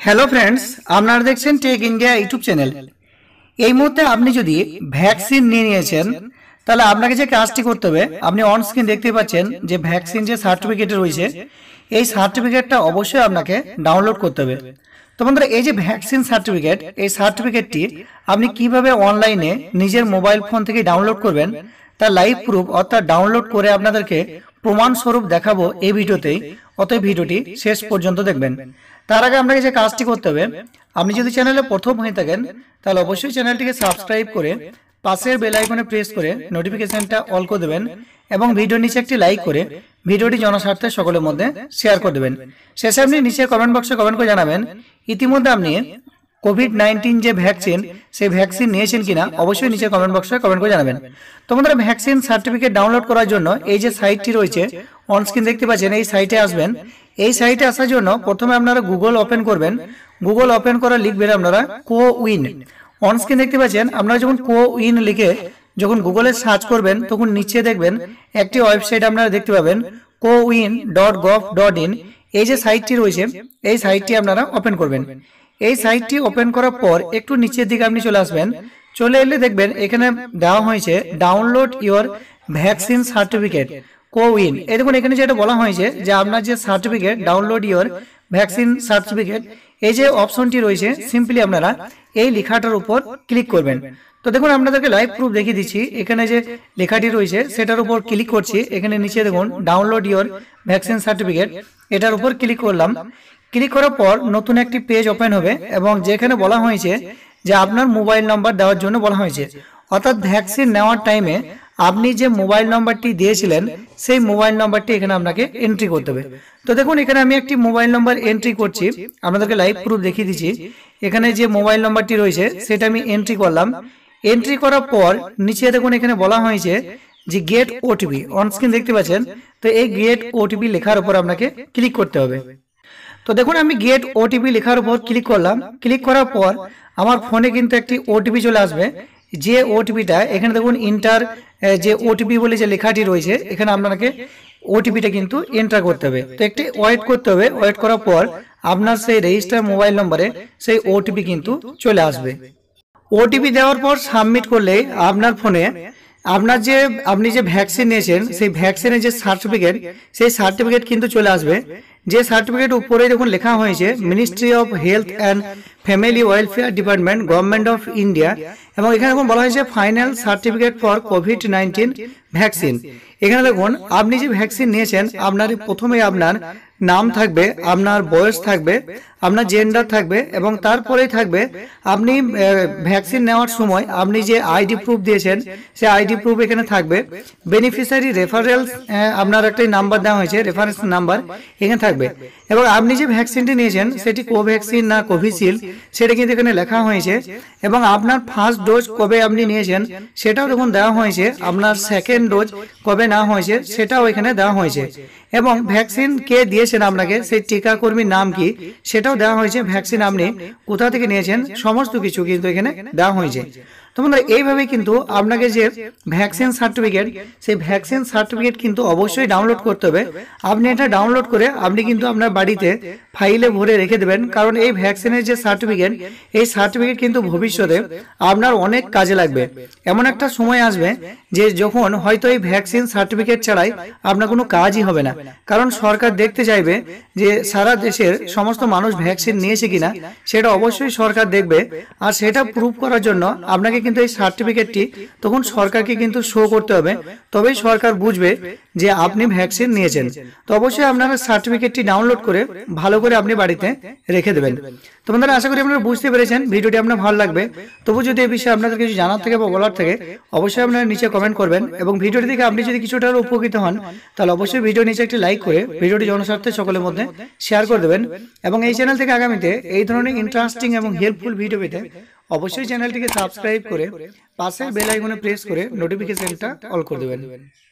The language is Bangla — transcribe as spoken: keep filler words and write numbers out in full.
হ্যালো ফ্রেন্ডস, আপনারা দেখছেন টেক ইন্ডিয়া ইউটিউব চ্যানেল। এই মুহূর্তে আপনি যদি ভ্যাকসিন নিয়ে নিয়েছেন তাহলে আপনাকে যে কাজটি করতে হবে, আপনি অন স্ক্রিন দেখতে পাচ্ছেন যে ভ্যাকসিন যে সার্টিফিকেট রয়েছে, এই সার্টিফিকেটটা অবশ্যই আপনাকে ডাউনলোড করতে হবে। তো বন্ধুরা, এই যে ভ্যাকসিন সার্টিফিকেট, এই সার্টিফিকেটটি আপনি কিভাবে অনলাইনে নিজের মোবাইল ফোন থেকে ডাউনলোড করবেন তার লাইভ প্রুফ অর্থাৎ ডাউনলোড করে আপনাদেরকে প্রমাণস্বরূপ দেখাবো এই ভিডিওতেই। অতএব ভিডিওটি শেষ পর্যন্ত দেখবেন। তার আগে আপনাকে যে কাজটি করতে হবে, আপনি যদি চ্যানেলে প্রথম হয়ে থাকেন তাহলে অবশ্যই চ্যানেলটিকে সাবস্ক্রাইব করে পাশের বেল আইকনে প্রেস করে নোটিফিকেশনটা অল করে দেবেন এবং ভিডিওর নিচে একটি লাইক করে ভিডিওটি জনস্বার্থে সকলের মধ্যে শেয়ার করে দেবেন। শেষে আপনি নিচে কমেন্ট বক্সে কমেন্ট করে জানাবেন ইতিমধ্যে আপনি কোভিড নাইন্টিন যে ভ্যাকসিন, সেই ভ্যাকসিন নিয়েছেন কিনা। অবশ্যই নিচে কমেন্ট বক্সে কমেন্ট করে জানাবেন। তো বন্ধুরা, ভ্যাকসিন সার্টিফিকেট ডাউনলোড করার জন্য এই যে সাইটটি রয়েছে অন স্ক্রিন দেখতে পাচ্ছেন, এই সাইটে আসবেন। এই সাইটে আসার জন্য প্রথমে আপনারা গুগল ওপেন করবেন। গুগল ওপেন করে লিখবেন আপনারা কো উইন। অন স্ক্রিন দেখতে পাচ্ছেন, আপনারা যখন কো উইন লিখে যখন গুগলে সার্চ করবেন তখন নিচে দেখবেন একটি ওয়েবসাইট আপনারা দেখতে পাবেন, CoWIN dot gov dot in. এই যে সাইটটি রয়েছে, এই সাইটটি আপনারা ওপেন করবেন। এই সাইটটি ওপেন করার পর একটু নিচের দিকে আপনি চলে আসবেন। চলে এলে দেখবেন এখানে দেওয়া হয়েছে download your vaccine certificate CoWIN. এই দেখুন এখানে যেটা বলা হয়েছে যে আপনার যে certificate download your vaccine certificate, এই যে অপশনটি রয়েছে সিম্পলি আপনারা এই লেখাটার উপর ক্লিক করবেন। তো দেখুন আপনাদেরকে লাইভ প্রুফ দেখিয়ে দিচ্ছি। এখানে যে লেখাটি রয়েছে সেটার উপর ক্লিক করছি। এখানে নিচে দেখুন ডাউনলোড ইওর ভ্যাকসিন সার্টিফিকেট, এটার উপর ক্লিক করলাম। ক্লিক করার পর নতুন একটি পেজ ওপেন হবে এবং যেখানে বলা হয়েছে যে আপনার মোবাইল নাম্বার দেওয়ার জন্য বলা হয়েছে, অর্থাৎ ভ্যাকসিন নেওয়ার টাইমে আপনি যে মোবাইল নাম্বারটি দিয়েছিলেন সেই মোবাইল নাম্বারটি এখানে আপনাকে এন্ট্রি করতে হবে। তো দেখুন এখানে আমি একটি মোবাইল নাম্বার এন্ট্রি করছি, আপনাদেরকে লাইভ প্রুফ দেখিয়ে দিচ্ছি। এখানে যে মোবাইল নাম্বারটি রয়েছে সেটা আমি এন্ট্রি করলাম। এন্ট্রি করার পর নিচে দেখুন এখানে বলা হয়েছে যে গেট ওটিপি, অন স্ক্রিন দেখতে পাচ্ছেন। তো এই গেট ওটিপি লেখার উপর আপনাকে ক্লিক করতে হবে। তো দেখুন আমি গেট ওটিপি লেখার উপর ক্লিক করলাম। ক্লিক করার পর আমার ফোনে কিন্তু একটি ওটিপি চলে আসবে। যে ওটিপিটা এখানে দেখুন ইন্টার, যে ওটিপি বলে যে লেখাটি রয়েছে এখানে আপনাকে ওটিপিটা কিন্তু এন্টার করতে হবে। তো একটি ওয়েট করতে হবে। ওয়েট করার পর আপনার সেই রেজিস্টার মোবাইল নম্বরে সেই ওটিপি কিন্তু চলে আসবে। ওটিপি দেওয়ার পর সাবমিট করলে আপনার ফোনে আপনার যে আপনি যে ভ্যাকসিন নিয়েছেন সেই ভ্যাকসিনের যে সার্টিফিকেট, সেই সার্টিফিকেট কিন্তু চলে আসবে। যে সার্টিফিকেট উপরে দেখুন লেখা হয়েছে ministry of health and family welfare department, government of India, এবং এখানে দেখুন বলা হয়েছে final certificate for covid nineteen vaccine. এখানে দেখুন আপনি যে ভ্যাকসিন নিয়েছেন আপনার প্রথমে আপনার নাম থাকবে, আপনার বয়স থাকবে, আপনার জেন্ডার থাকবে এবং তারপরেই থাকবে আপনি ভ্যাকসিন নেওয়ার সময় আপনি যে আইডি প্রুফ দিয়েছেন সেই আইডি প্রুফ এখানে থাকবে। বেনিফিশিয়ারি রেফারেন্স আপনার একটা নাম্বার দেওয়া হয়েছে, রেফারেন্স নাম্বার এখানে থাকবে এবং আপনি যে ভ্যাকসিনটি নিয়েছেন সেটি কোভ্যাক্সিন না কোভিশিল্ড সেটা কিন্তু এখানে লেখা হয়েছে এবং আপনার ফার্স্ট ডোজ কবে আপনি নিয়েছেন সেটাও দেখুন দেওয়া হয়েছে। আপনার সেকেন্ড ডোজ কবে নেওয়া হয়েছে সেটাও এখানে দেওয়া হয়েছে এবং ভ্যাকসিন কে দিয়েছেন আপনাকে সেই টিকাকর্মীর নাম কি সেটাও দেওয়া হয়েছে। ভ্যাকসিন আপনি কোথা থেকে নিয়েছেন সমস্ত কিছু কিন্তু এখানে দেওয়া হয়েছে। তো বন্ধুরা, এইভাবে কিন্তু আপনাকে যে ভ্যাকসিন সার্টিফিকেট, সেই ভ্যাকসিন সার্টিফিকেট কিন্তু অবশ্যই ডাউনলোড করতে হবে। আপনি এটা ডাউনলোড করে আপনি কিন্তু আপনার বাড়িতে ফাইলে ভরে রেখে দেবেন, কারণ এই ভ্যাকসিনের যে সার্টিফিকেট, এই সার্টিফিকেট কিন্তু ভবিষ্যতে আপনার অনেক কাজে লাগবে। এমন একটা সময় আসবে যে যখন হয়তো এই ভ্যাকসিন সার্টিফিকেট ছাড়াই আপনার কোনো কাজই হবে না, কারণ সরকার দেখতে চাইবে যে সারা দেশের সমস্ত মানুষ ভ্যাকসিন নিয়েছে কিনা, সেটা অবশ্যই সরকার দেখবে। আর সেটা প্রুভ করার জন্য আপনাকে কিন্তু এই সার্টিফিকেটটি তখন সরকারকে কিন্তু শো করতে হবে, তবেই সরকার বুঝবে যে আপনি ভ্যাকসিন নিয়েছেন। তো অবশ্যই আপনারা সার্টিফিকেটটি ডাউনলোড করে ভালো করে আপনি বাড়িতে রেখে দেবেন। তো বন্ধুরা, আশা করি আপনারা বুঝতে পেরেছেন, ভিডিওটি আপনার ভালো লাগবে। তবু যদি এই বিষয়ে আপনাদের কিছু জানার থেকে বা বলার থেকে অবশ্যই আপনারা নিচে কমেন্ট করবেন এবং ভিডিওটি দেখে আপনি যদি কিছুটা উপকৃত হন তাহলে অবশ্যই ভিডিও নিচে একটি লাইক করে ভিডিওটি জনস্বার্থে সকলের মধ্যে শেয়ার করে দেবেন এবং এই চ্যানেল থেকে আগামীতে এই ধরনের ইন্টারেস্টিং এবং হেল্পফুল ভিডিও পেতে অবশ্যই চ্যানেলটিকে সাবস্ক্রাইব করে পাশের বেল আইকনে প্রেস করে নোটিফিকেশনটা অল করে দেবেন।